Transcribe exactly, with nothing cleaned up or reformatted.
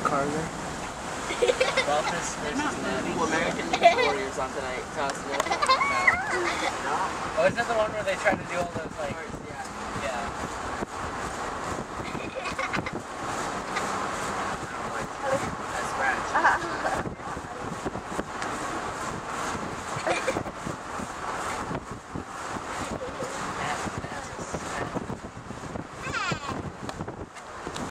Carter. Buffus versus Natty. Well, American Ninja Warriors on tonight. Costume. Oh, isn't that the one where they try to do all those like